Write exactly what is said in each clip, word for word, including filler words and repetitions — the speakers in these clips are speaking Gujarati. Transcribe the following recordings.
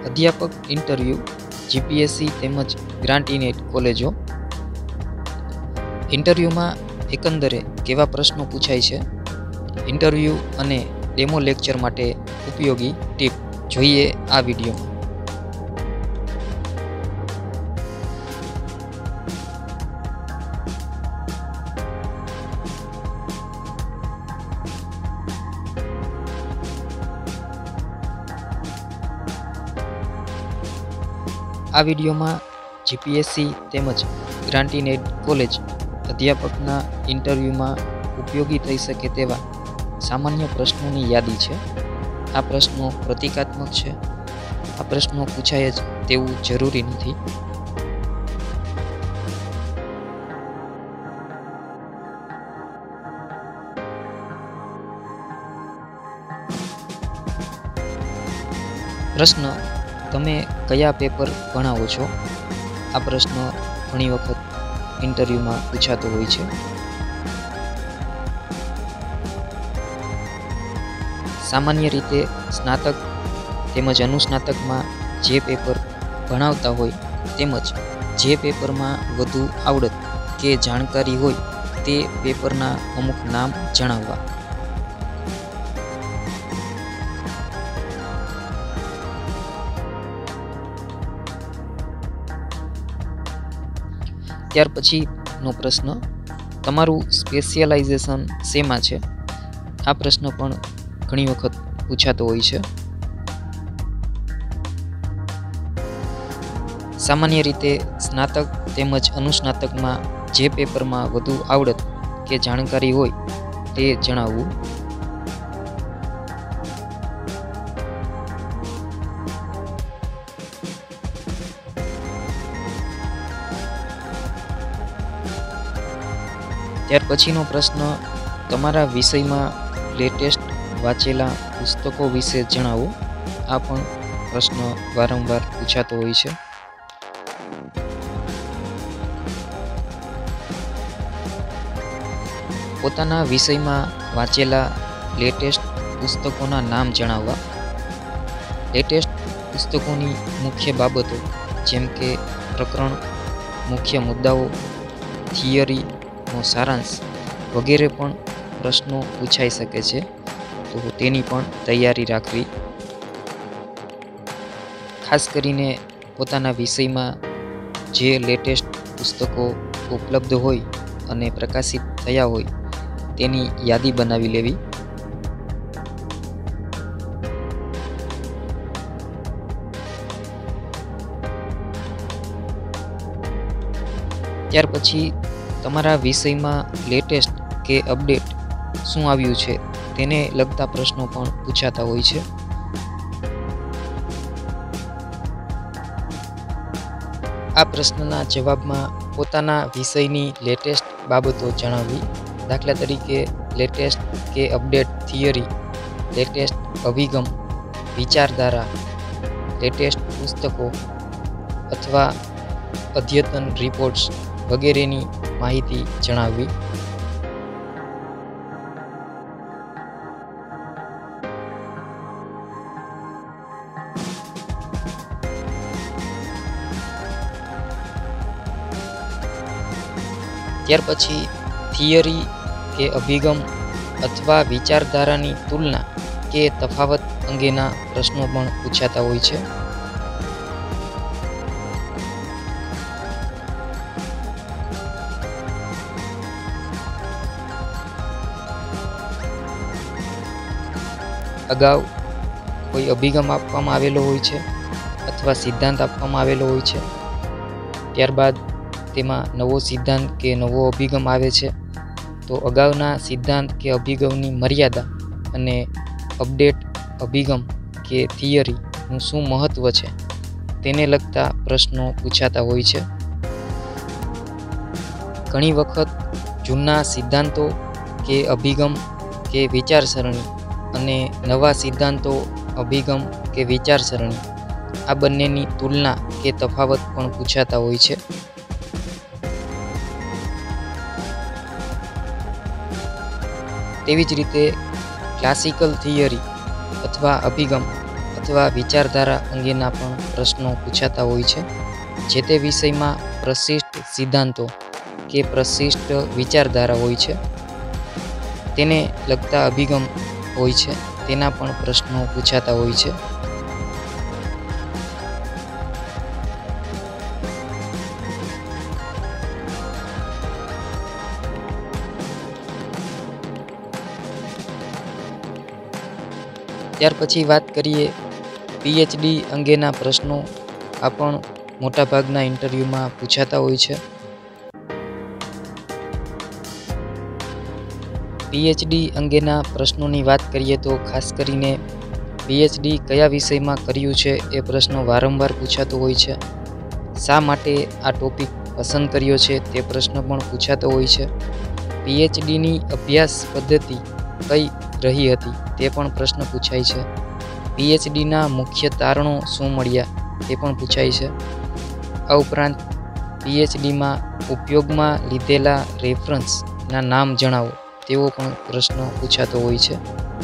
અધ્યાપક ઇન્ટરવ્યૂ જીપીએસસી તેમજ ગ્રાન્ટીનેટ કોલેજો. ઇન્ટરવ્યૂમાં એકંદરે કેવા પ્રશ્નો પૂછાય છે, ઇન્ટરવ્યૂ અને ડેમો લેક્ચર માટે ઉપયોગી ટીપ જોઈએ આ વિડીયોમાં. આ વિડીયોમાં જીપીએસસી તેમજ ગ્રાન્ટીનેટ કોલેજ અધ્યાપકના ઇન્ટરવ્યૂમાં ઉપયોગી થઈ શકે તેવા સામાન્ય પ્રશ્નોની યાદી છે. આ પ્રશ્નો પ્રતિકાત્મક છે. આ પ્રશ્નો પૂછાય જ તેવું જરૂરી નથી. પ્રશ્ન: તમે કયા પેપર ભણાવો છો? આ પ્રશ્ન ઘણી વખત ઇન્ટરવ્યૂમાં પૂછાતો હોય છે. સામાન્ય રીતે સ્નાતક તેમજ અનુસ્નાતકમાં જે પેપર ભણાવતા હોય તેમજ જે પેપરમાં વધુ આવડત કે જાણકારી હોય તે પેપરના અમુક નામ જણાવવા. ત્યાર પછીનો પ્રશ્ન: તમારું સ્પેશિયલાઇઝેશન શેમાં છે? આ પ્રશ્ન પણ ઘણી વખત પૂછાતો હોય છે. સામાન્ય રીતે સ્નાતક તેમજ અનુસ્નાતકમાં જે પેપરમાં વધુ આવડત કે જાણકારી હોય તે જણાવવું. ત્યાર પછીનો પ્રશ્ન: તમારા વિષયમાં લેટેસ્ટ વાંચેલા પુસ્તકો વિશે જણાવો. આ પણ પ્રશ્ન વારંવાર પૂછાતો હોય છે. પોતાના વિષયમાં વાંચેલા લેટેસ્ટ પુસ્તકોના નામ જણાવવા. લેટેસ્ટ પુસ્તકોની મુખ્ય બાબતો જેમ કે પ્રકરણ, મુખ્ય મુદ્દાઓ, થિયરીનો સારાંશ વગેરે પણ પ્રશ્નો પૂછાઈ શકે છે, તો તેની પણ તૈયારી રાખવી. ખાસ કરીને પોતાના વિષયમાં જે લેટેસ્ટ પુસ્તકો ઉપલબ્ધ હોય અને પ્રકાશિત થયા હોય તેની યાદી બનાવી લેવી. ત્યાર પછી તમારા વિષયમાં લેટેસ્ટ કે અપડેટ શું આવ્યું છે તેને લગતા પ્રશ્નો પણ પૂછાતા હોય છે. આ પ્રશ્નના જવાબમાં પોતાના વિષયની લેટેસ્ટ બાબતો જણાવવી. દાખલા તરીકે લેટેસ્ટ કે અપડેટ થિયરી, લેટેસ્ટ અભિગમ, વિચારધારા, લેટેસ્ટ પુસ્તકો અથવા અદ્યતન રિપોર્ટ્સ વગેરેની માહિતી જણાવવી. ત્યાર પછી થિયરી કે અભિગમ અથવા વિચારધારાની તુલના કે તફાવત અંગેના પ્રશ્નો પણ પૂછાતા હોય છે. અગાઉ કોઈ અભિગમ આપવામાં આવેલો હોય છે અથવા સિદ્ધાંત આપવામાં આવેલો હોય છે, ત્યારબાદ તેમાં નવો સિદ્ધાંત કે નવો અભિગમ આવે છે, તો અગાઉના સિદ્ધાંત કે અભિગમની મર્યાદા અને અપડેટ અભિગમ કે થિયરીનું શું મહત્ત્વ છે તેને લગતા પ્રશ્નો પૂછાતા હોય છે. ઘણી વખત જૂના સિદ્ધાંતો કે અભિગમ કે વિચારસરણી અને નવા સિદ્ધાંતો, અભિગમ કે વિચારસરણી આ બંનેની તુલના કે તફાવત પણ પૂછાતા હોય છે. તેવી જ રીતે ક્લાસિકલ થિયરી અથવા અભિગમ અથવા વિચારધારા અંગેના પણ પ્રશ્નો પૂછાતા હોય છે. જે તે વિષયમાં પ્રશિષ્ટ સિદ્ધાંતો કે પ્રશિષ્ટ વિચારધારા હોય છે, તેને લગતા અભિગમ હોય છે, તેના પણ પ્રશ્નો પૂછાતા હોય છે. ત્યાર પછી વાત કરીએ પીએચડી અંગેના પ્રશ્નો. આ પણ મોટાભાગના ઇન્ટરવ્યૂમાં પૂછાતા હોય છે. પીએચડી અંગેના પ્રશ્નોની વાત કરીએ તો ખાસ કરીને પીએચડી કયા વિષયમાં કર્યું છે એ પ્રશ્નો વારંવાર પૂછાતો હોય છે. શા માટે આ ટોપિક પસંદ કર્યો છે તે પ્રશ્ન પણ પૂછાતો હોય છે. પીએચડીની અભ્યાસ પદ્ધતિ કઈ રહી હતી તે પણ પ્રશ્ન પૂછાય છે. પીએચડીના મુખ્ય તારણો શું મળ્યા તે પણ પૂછાય છે. આ ઉપરાંત પીએચડીમાં ઉપયોગમાં લીધેલા રેફરન્સના નામ જણાવો તેવો પણ પ્રશ્ન પૂછાતો હોય છે.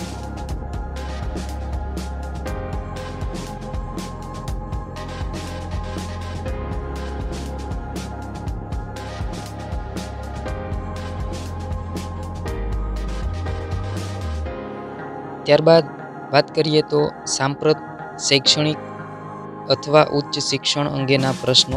ત્યારબાદ વાત કરીએ તો સાંપ્રત શૈક્ષણિક અથવા ઉચ્ચ શિક્ષણ અંગેના પ્રશ્નો.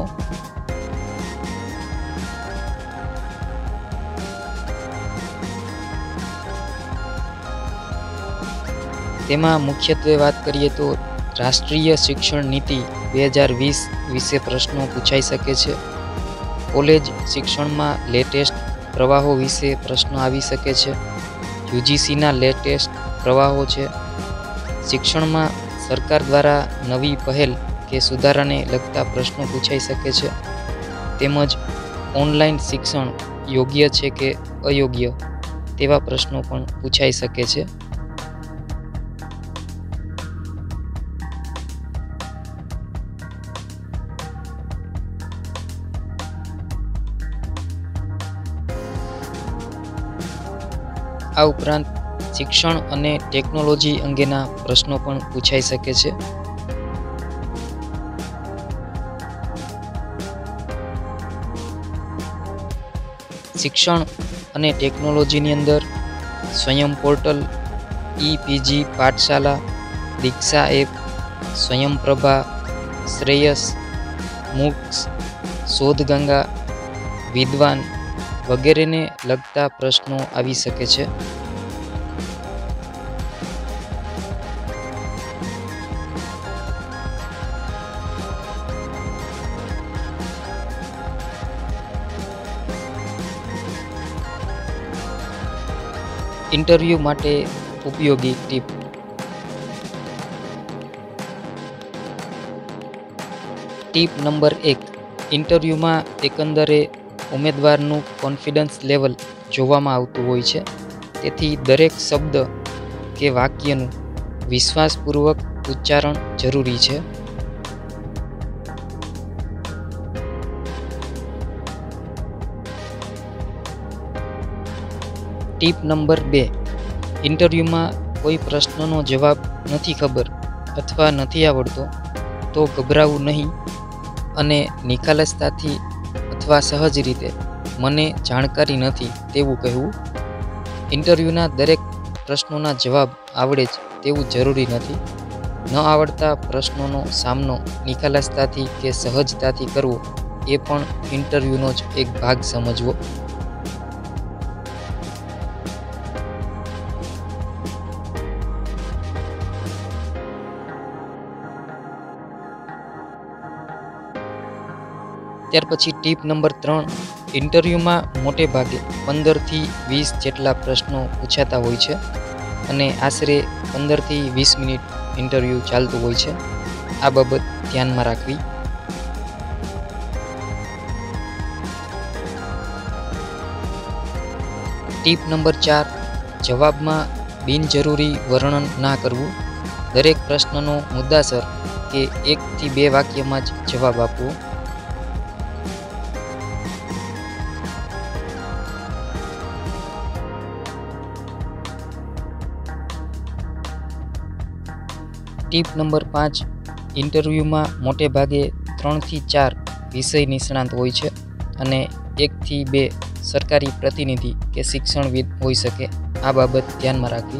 તેમાં મુખ્યત્વે વાત કરીએ તો રાષ્ટ્રીય શિક્ષણ નીતિ બે હજાર વીસ વિશે પ્રશ્નો પૂછાઈ શકે છે. કોલેજ શિક્ષણમાં લેટેસ્ટ પ્રવાહો વિશે પ્રશ્નો આવી શકે છે. યુજીસીના લેટેસ્ટ પ્રવાહો છે. શિક્ષણમાં સરકાર દ્વારા નવી પહેલ કે સુધારાને લગતા પ્રશ્નો પૂછાઈ શકે છે. તેમજ ઓનલાઈન શિક્ષણ યોગ્ય છે કે અયોગ્ય તેવા પ્રશ્નો પણ પૂછાઈ શકે છે. આ ઉપરાંત શિક્ષણ અને ટેકનોલોજી અંગેના પ્રશ્નો પણ પૂછાઈ શકે છે. શિક્ષણ અને ટેકનોલોજીની અંદર Swayam portal, e PG Pathshala, Diksha app, Swayamprabha, Shreyas, MOOCs, Shodhganga, Vidwan વગેરેને લગતા પ્રશ્નો આવી શકે છે. ઇન્ટરવ્યૂ માટે ઉપયોગી ટીપ. ટીપ નંબર એક. ઇન્ટરવ્યૂમાં એકંદરે ઉમેદવારનું કોન્ફિડન્સ લેવલ જોવામાં આવતું હોય છે. તેથી દરેક શબ્દ કે વાક્યનું વિશ્વાસપૂર્વક ઉચ્ચારણ જરૂરી છે. ટીપ નંબર બે. ઇન્ટરવ્યૂમાં કોઈ પ્રશ્નનો જવાબ નથી ખબર અથવા નથી આવડતો તો ગભરાવું નહીં અને નિખાલસતાથી અથવા સહજ રીતે મને જાણકારી નથી તેવું કહેવું. ઇન્ટરવ્યૂના દરેક પ્રશ્નોના જવાબ આવડે જ તેવું જરૂરી નથી. ન આવડતા પ્રશ્નોનો સામનો નિખાલસતાથી કે સહજતાથી કરવો એ પણ ઇન્ટરવ્યૂનો જ એક ભાગ સમજવો. ત્યાર પછી ટીપ નંબર ત્રણ. ઇન્ટરવ્યૂમાં મોટે ભાગે પંદરથી વીસ જેટલા પ્રશ્નો પૂછાતા હોય છે અને આશરે પંદરથી વીસ મિનિટ ઇન્ટરવ્યૂ ચાલતું હોય છે. આ બાબત ધ્યાનમાં રાખવી. ટીપ નંબર ચાર. જવાબમાં બિનજરૂરી વર્ણન ના કરવું. દરેક પ્રશ્નનો મુદ્દાસર કે એકથી બે વાક્યમાં જ જવાબ આપવો. ટીપ નંબર પાંચ, ઇન્ટરવ્યૂમાં મોટે ભાગે ત્રણથી ચાર વિષય નિષ્ણાંત હોય છે અને એકથી બે સરકારી પ્રતિનિધિ કે શિક્ષણવિદ હોઈ શકે. આ બાબત ધ્યાનમાં રાખવી.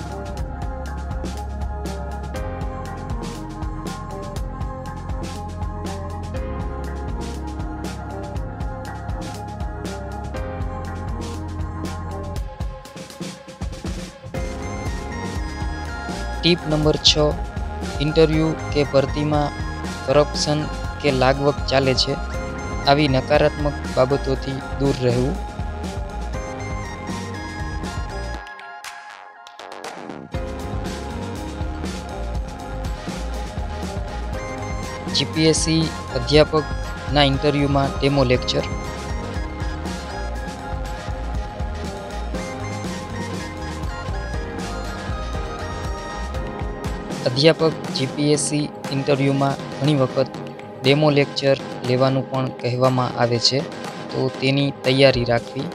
ટીપ નંબર છ, ઇન્ટરવ્યૂ કે ભરતીમાં કરપ્શન કે લાગવગ ચાલે છે. આવી નકારાત્મક બાબતોથી દૂર રહેવું. જીપીએસસી અધ્યાપકના ઇન્ટરવ્યૂમાં ડેમો લેક્ચર. અધ્યાપક જીપીએસસી ઇન્ટરવ્યૂમાં ઘણી વખત ડેમો લેક્ચર લેવાનું પણ કહેવામાં આવે છે, તો તેની તૈયારી રાખવી.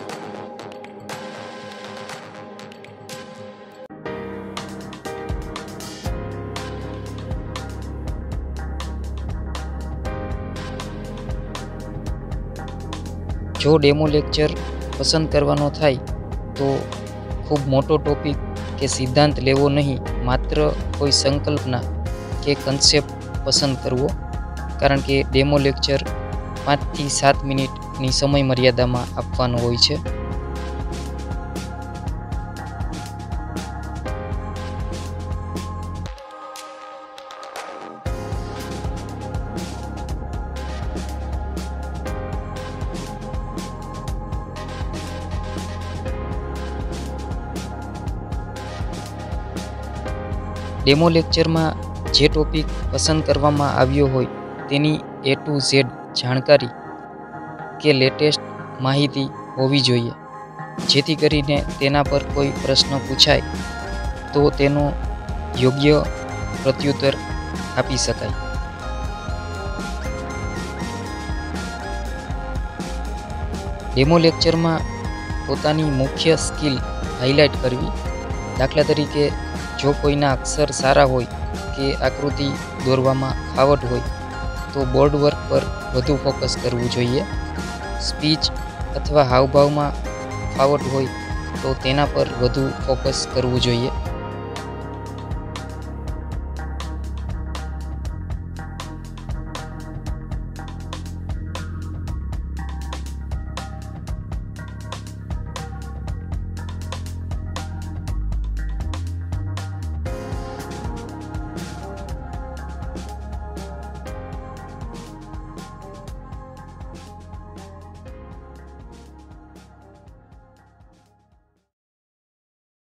જો ડેમો લેક્ચર પસંદ કરવાનો થાય તો ખૂબ મોટો ટોપિક કે સિદ્ધાંત લેવો નહીં, માત્ર કોઈ સંકલ્પના કે કન્સેપ્ટ પસંદ કરવો, કારણ કે ડેમો લેક્ચર પાંચથી સાત મિનિટની સમય મર્યાદામાં આપવાનો હોય છે. ડેમો લેક્ચરમાં જે ટોપિક પસંદ કરવામાં આવ્યો હોય તેની એ ટુ ઝેડ જાણકારી કે લેટેસ્ટ માહિતી હોવી જોઈએ, જેથી કરીને તેના પર કોઈ પ્રશ્ન પૂછાય તો તેનો યોગ્ય પ્રત્યુત્તર આપી શકાય. ડેમો લેક્ચરમાં પોતાની મુખ્ય સ્કિલ હાઇલાઇટ કરવી. દાખલા તરીકે, જો કોઈના અક્ષર સારા હોય કે આકૃતિ દોરવામાં ફાવટ હોય તો બોર્ડ વર્ક પર વધુ ફોકસ કરવું જોઈએ. સ્પીચ અથવા હાવભાવમાં ફાવટ હોય તો તેના પર વધુ ફોકસ કરવું જોઈએ.